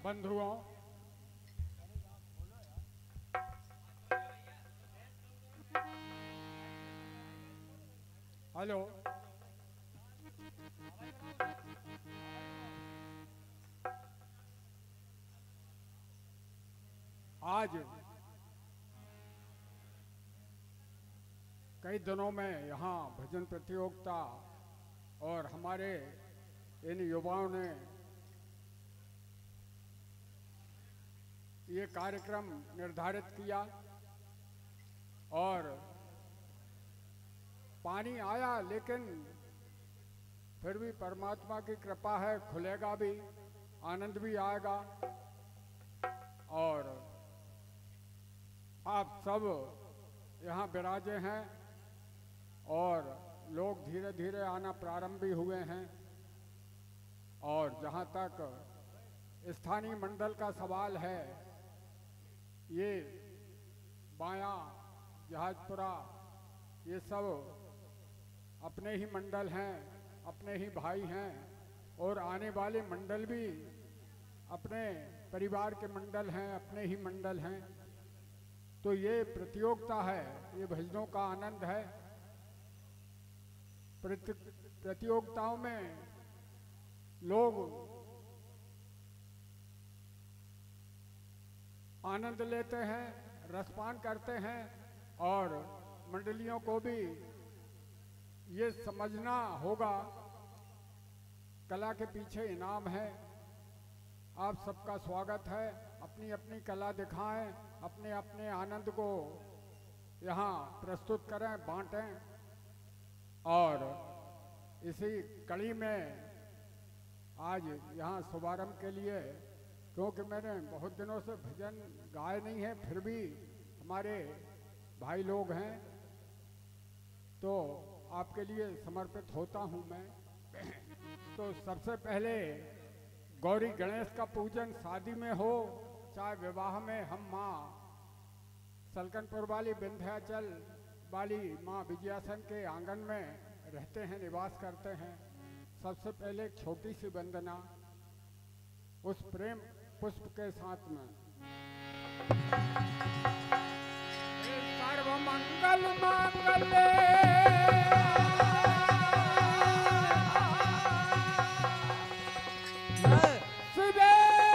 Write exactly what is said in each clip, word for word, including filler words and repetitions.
बंधुओं, हेलो, आज कई दिनों में यहाँ भजन प्रतियोगिता और हमारे इन युवाओं ने ये कार्यक्रम निर्धारित किया और पानी आया, लेकिन फिर भी परमात्मा की कृपा है, खुलेगा भी, आनंद भी आएगा। और आप सब यहाँ विराजे हैं और लोग धीरे धीरे आना प्रारंभ भी हुए हैं। और जहाँ तक स्थानीय मंडल का सवाल है, ये बाया, जहाजपुरा, ये सब अपने ही मंडल हैं, अपने ही भाई हैं और आने वाले मंडल भी अपने परिवार के मंडल हैं, अपने ही मंडल हैं। तो ये प्रतियोगिता है, ये भजनों का आनंद है। प्रति, प्रतियोगिताओं में लोग आनंद लेते हैं, रसपान करते हैं और मंडलियों को भी ये समझना होगा कला के पीछे इनाम है। आप सबका स्वागत है, अपनी अपनी कला दिखाएं, अपने अपने आनंद को यहाँ प्रस्तुत करें, बांटें। और इसी कड़ी में आज यहाँ शुभारंभ के लिए, क्योंकि मैंने बहुत दिनों से भजन गाए नहीं है, फिर भी हमारे भाई लोग हैं तो आपके लिए समर्पित होता हूँ मैं। तो सबसे पहले गौरी गणेश का पूजन शादी में हो चाहे विवाह में, हम माँ सलकनपुर वाली विंध्याचल वाली माँ विजयासन के आंगन में रहते हैं, निवास करते हैं। सबसे पहले एक छोटी सी वंदना उस प्रेम पुष्प के साथ में। सर्व मंगल मांगल्ये शिवे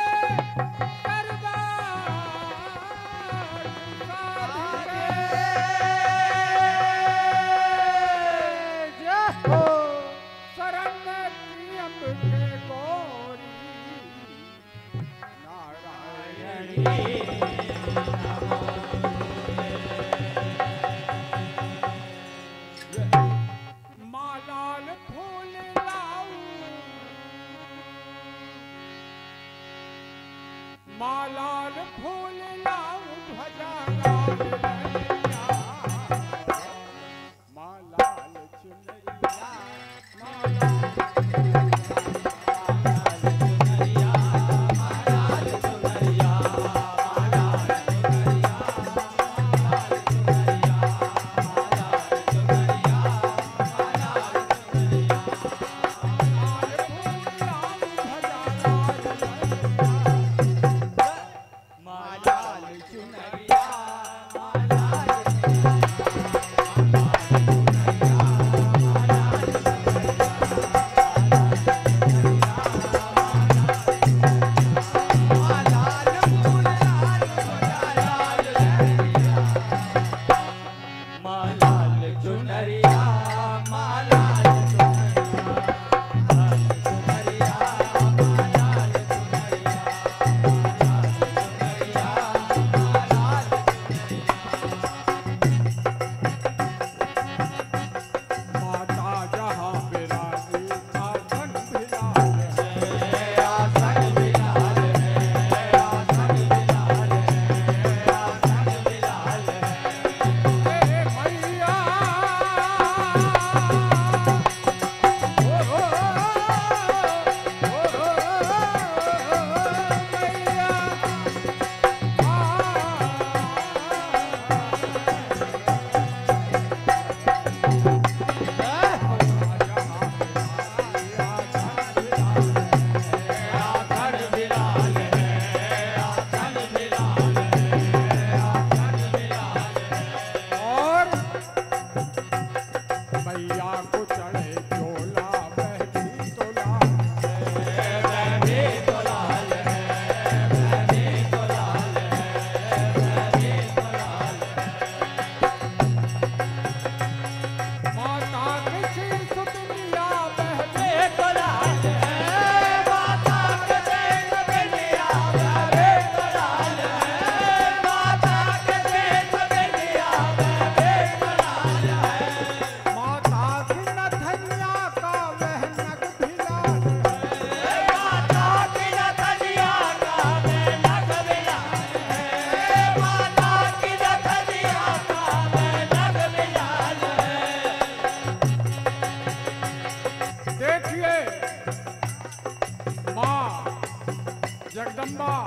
मालाल फूल लाऊं ध्वजा मालाल चुनरिया, मालाल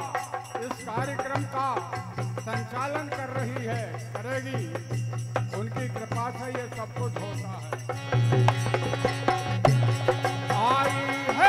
इस कार्यक्रम का संचालन कर रही है, करेगी, उनकी कृपा से ये सब कुछ होता है। आई है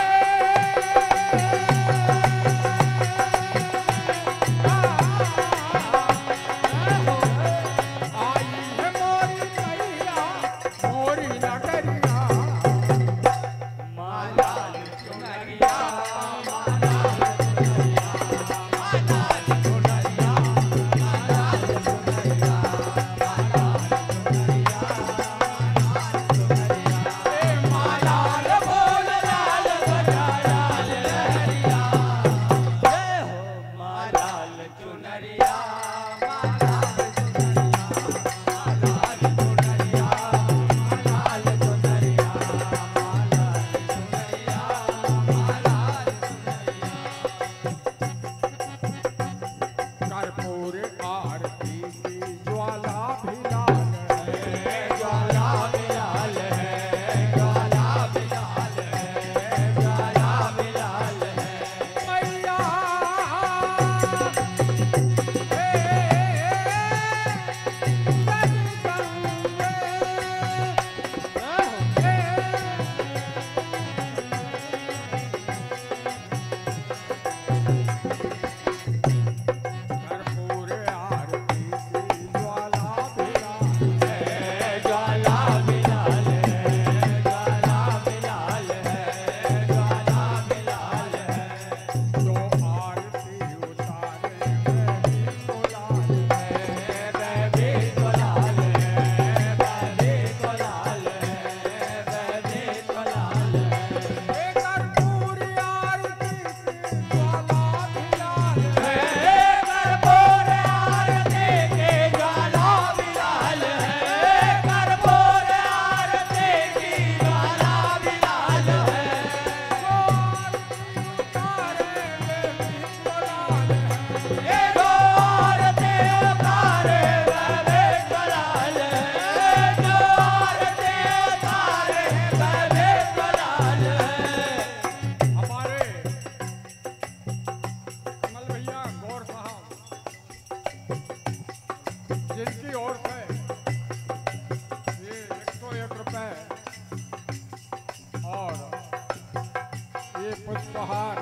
पुष्पहार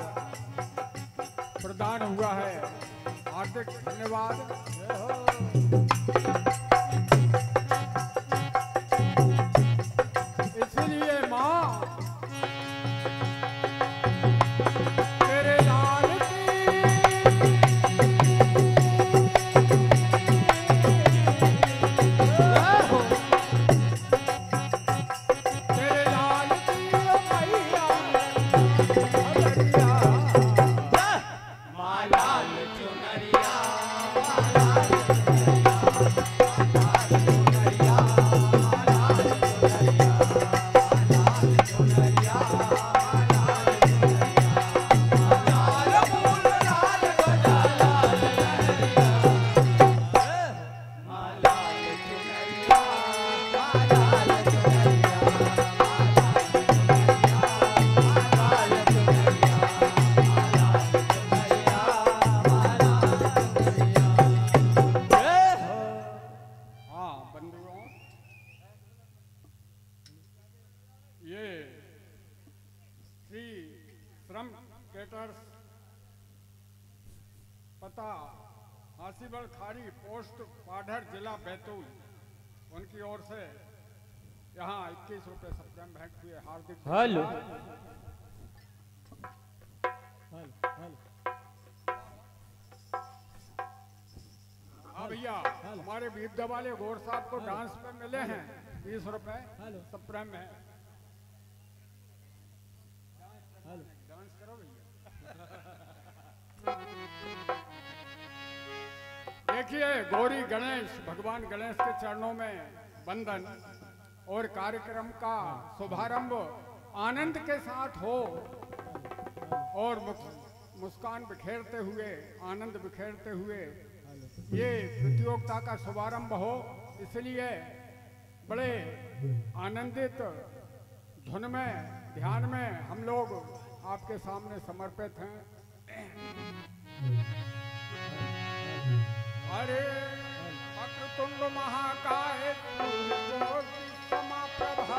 प्रदान हुआ है, हार्दिक धन्यवाद। इसलिए माँ तेरे लाल पता हासीबल खाड़ी पोस्ट पाढ़र जिला बैतूल, उनकी ओर से यहाँ इक्कीस रुपए सप्रेम भेंट हुए, हार्दिक हेलो हाँ भैया, हमारे बीबदा वाले गौर साहब को डांस पे मिले हैं बीस रुपए सप्रेम में। डांस करो भैया। देखिए, गौरी गणेश, भगवान गणेश के चरणों में वंदन और कार्यक्रम का शुभारंभ आनंद के साथ हो और मुस्कान बिखेरते हुए, आनंद बिखेरते हुए ये प्रतियोगिता का शुभारंभ हो, इसलिए बड़े आनंदित धुन में, ध्यान में हम लोग आपके सामने समर्पित हैं। अरे वक्रतुंड महाकाय सूर्यकोटि समप्रभा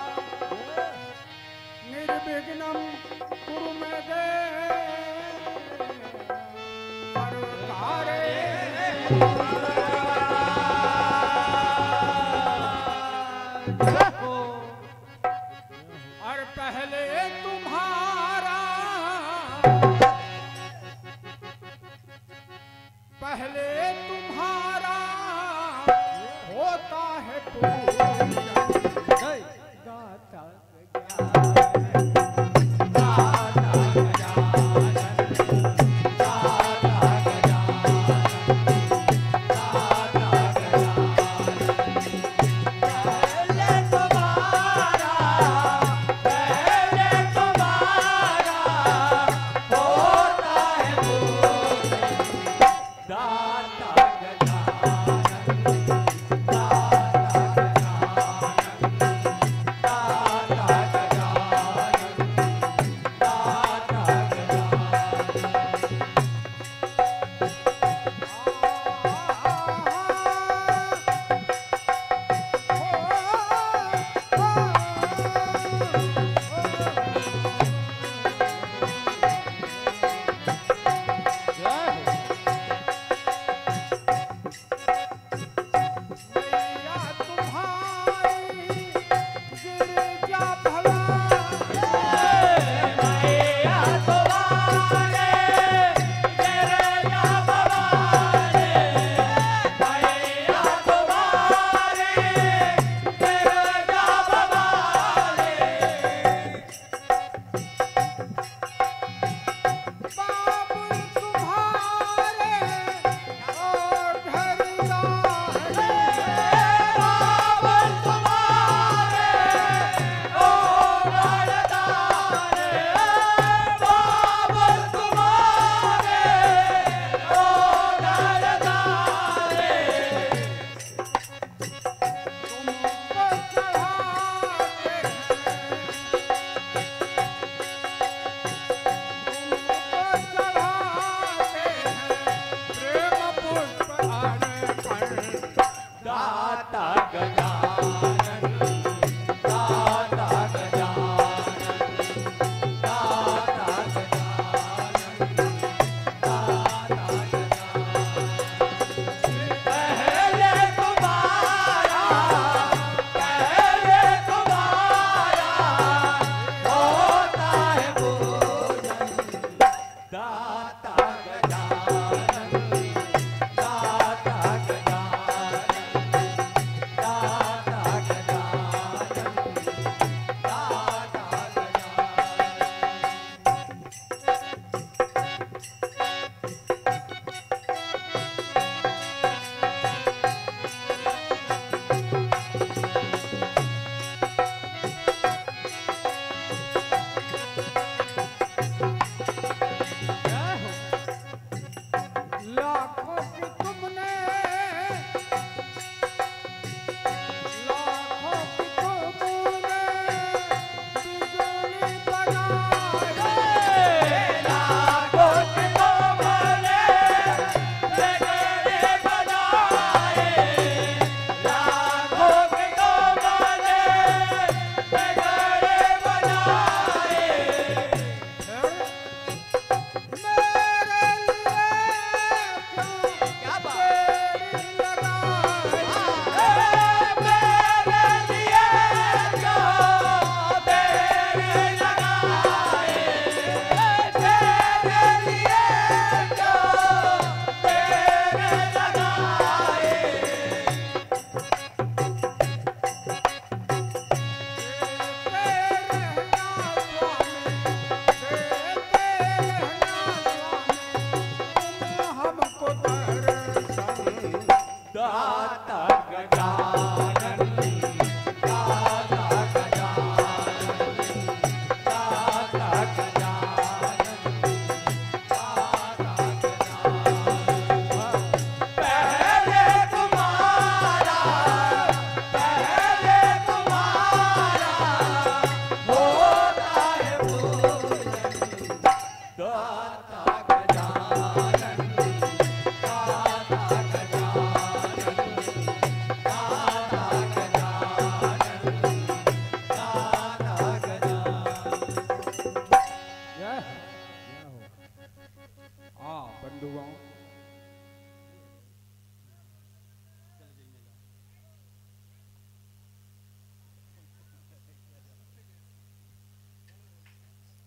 निर्विघ्नं कुरु मे देव सर्वकारे और पहले तुम्हारा पहले तुम्हारा होता है पूजा गाता दाता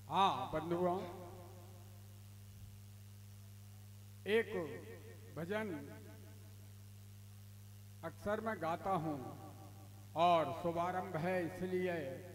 हाँ बंधुओं, एक भजन अक्सर मैं गाता हूँ और शुभारंभ है, इसलिए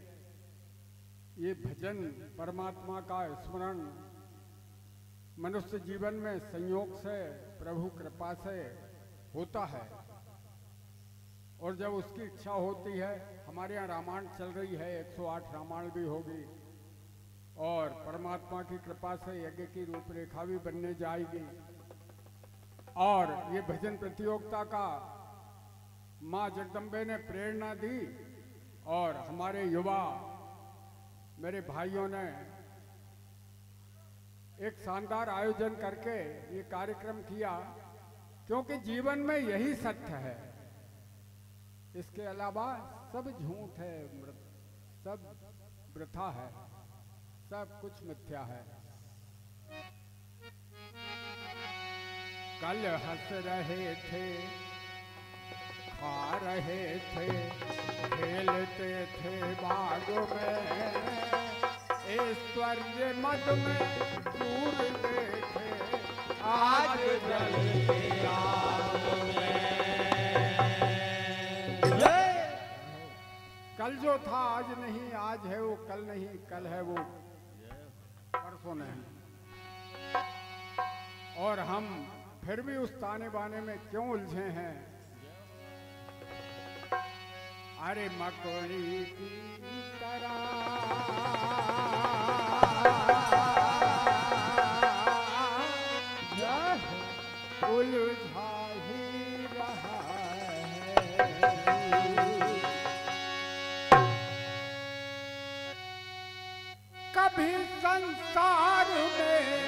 ये भजन परमात्मा का स्मरण मनुष्य जीवन में संयोग से, प्रभु कृपा से होता है। और जब उसकी इच्छा होती है, हमारे यहाँ रामायण चल रही है, एक सौ आठ रामायण भी होगी और परमात्मा की कृपा से यज्ञ की रूपरेखा भी बनने जाएगी। और ये भजन प्रतियोगिता का माँ जगदम्बे ने प्रेरणा दी और हमारे युवा मेरे भाइयों ने एक शानदार आयोजन करके ये कार्यक्रम किया, क्योंकि जीवन में यही सत्य है, इसके अलावा सब झूठ है, सब वृथा है, सब कुछ मिथ्या है। कल हंस रहे थे, खा रहे थे, खेलते थे बाग में, ऐश्वर्य मद में दूर देखे, आज जलते आग में। कल जो था आज नहीं, आज है वो कल नहीं, कल है वो परसों नहीं। और हम फिर भी उस ताने बाने में क्यों उलझे हैं? अरे मकोड़ी की तरह उलझा ही रहा है। कभी संसार में,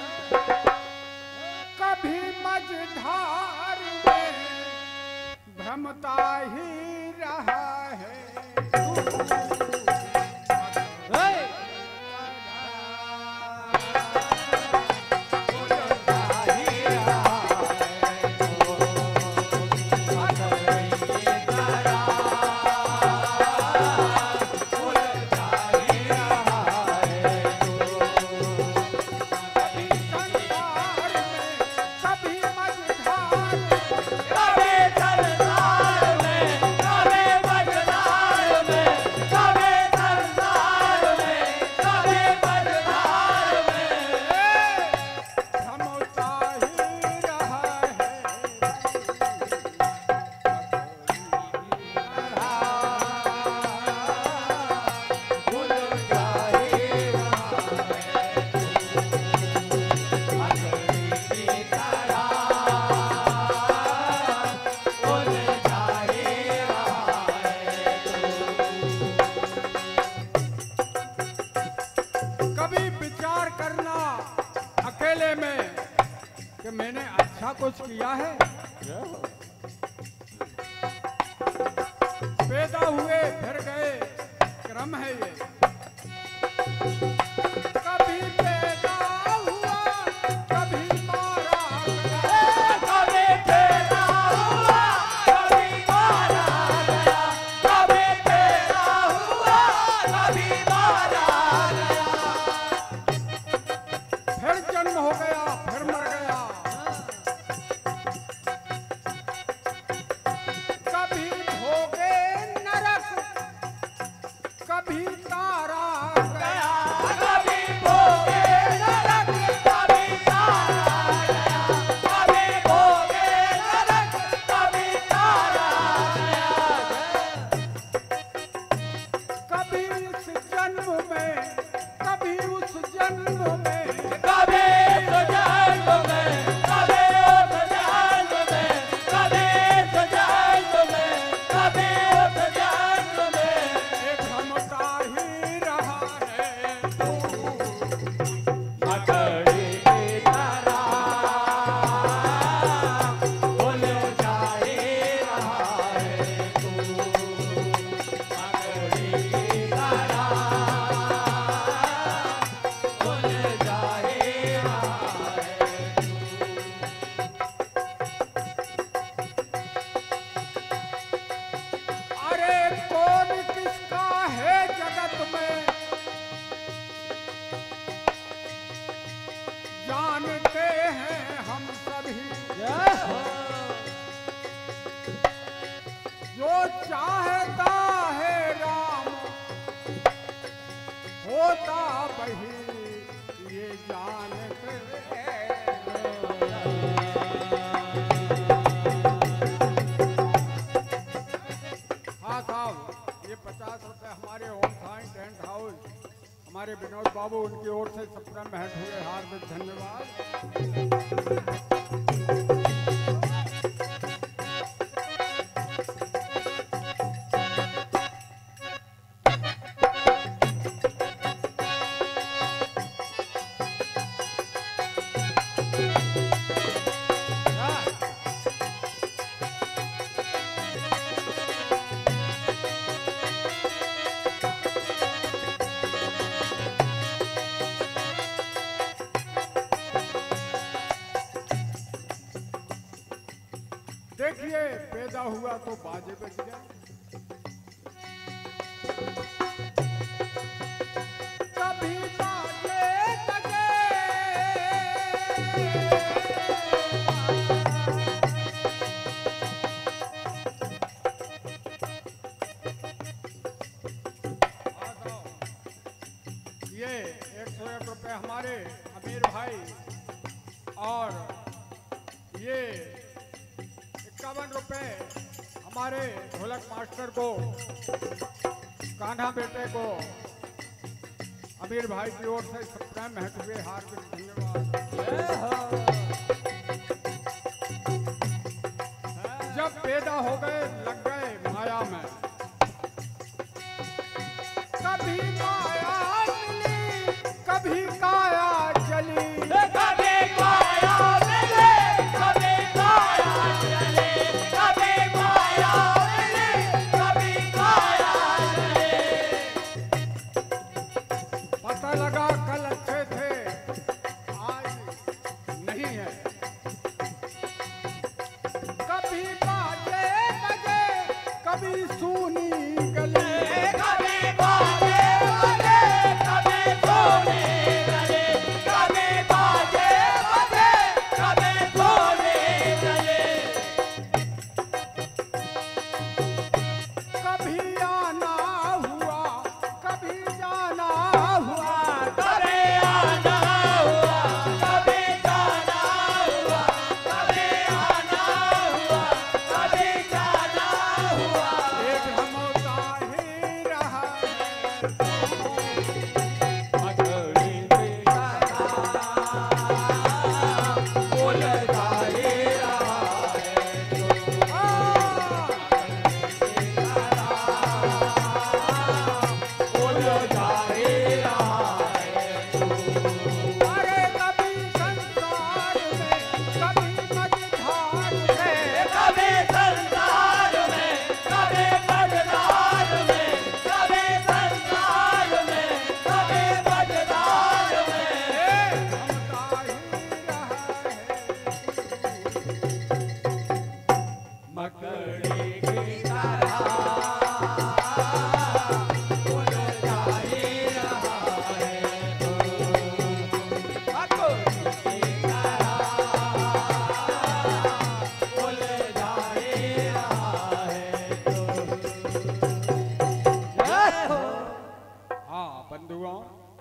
कभी मझधार में भ्रमता ही रहा है। कि मैंने अच्छा कुछ किया है। पैदा हुए फिर गए क्रम है ये। कभी पैदा हुआ कभी मारा गया, कभी पैदा हुआ कभी मारा गया, कभी पैदा हुआ कभी मारा गया। फिर जन्म हो गया फिर मर गया। कभी भोगे नरक कभी तारा गया। चाहता है राम होता वही ये जानते। हाँ साहब, ये पचास रुपए हमारे होम साइंस टेंट हाउस हमारे विनोद बाबू उनकी ओर से सबका महट हुए हार्दिक धन्यवाद। देखिए पैदा हुआ तो बाजे बज गए, कभी बाजे बजे ये एक सौ एक रुपये हमारे अमीर भाई और ये इक्यावन रुपये हमारे ढोलक मास्टर को कान्हा बेटे को अमीर भाई की ओर से सबका महत्व हार्दिक धन्यवाद। जब पैदा हो गए लग गए माया में, कभी माया मिली कभी काया चली, कभी माया मिले कभी काया चले, कभी माया मिले कभी काया चले। पता लगा कल अच्छे थे आज नहीं है, कभी बाजे बजे कभी सुनी गली, कभी बाजे बजे कभी सोने गले, कभी बाजे बजे कभी सोने गले। कभी आना हुआ कभी जाना हुआ, कभी आना हुआ कभी जाना हुआ, कभी आना हुआ कभी जाना हुआ। एक हमोता ही रहा है, मगड़ी पे बोल जाए रहा है बोल जाए रहा है। अरे कभी संसार में कभी मझधार में, कभी संसार में कभी बजदार में, कभी संसार में कभी बजदार में। एक हमता ही रहा है। मकड़ी की तरह बोल जाए रहा है तो, मकड़ी की तरह बोल जाए रहा है तो। हाँ बंधुओं,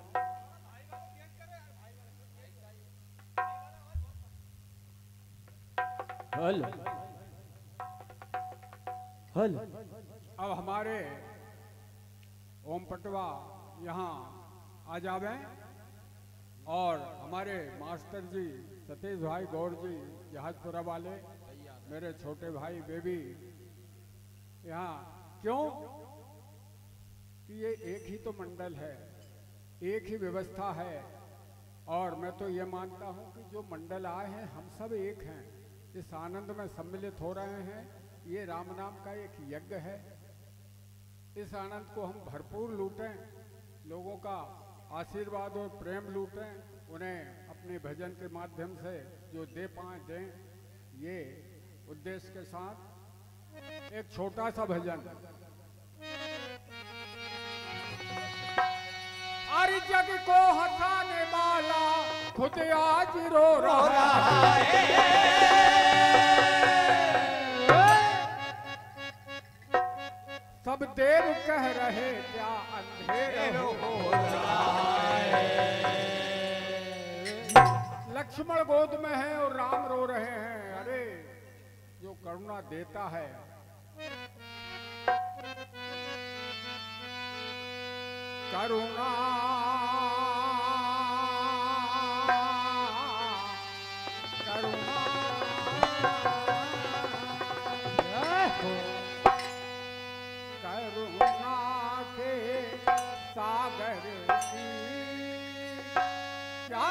हल हल अब हमारे ओम पटवा यहाँ आ जावे और हमारे मास्टर जी सतीश भाई गौर जी जहाजपुरा वाले मेरे छोटे भाई बेबी यहाँ क्यों कि ये एक ही तो मंडल है, एक ही व्यवस्था है और मैं तो ये मानता हूँ कि जो मंडल आए हैं हम सब एक हैं, इस आनंद में सम्मिलित हो रहे हैं। ये राम नाम का एक यज्ञ है, इस आनंद को हम भरपूर लूटें, लोगों का आशीर्वाद और प्रेम लूटें, उन्हें अपने भजन के माध्यम से जो दे पाए दें, ये उद्देश्य के साथ एक छोटा सा भजन। अरे जग को हंसाने वाला खुद आज रो रहा है, रहे क्या अंधेर हो लक्ष्मण गोद में है और राम रो रहे हैं। अरे जो करुणा देता है करुणा करुणा करुणा के सागर की क्या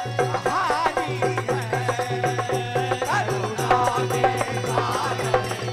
करुणा के सागर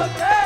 के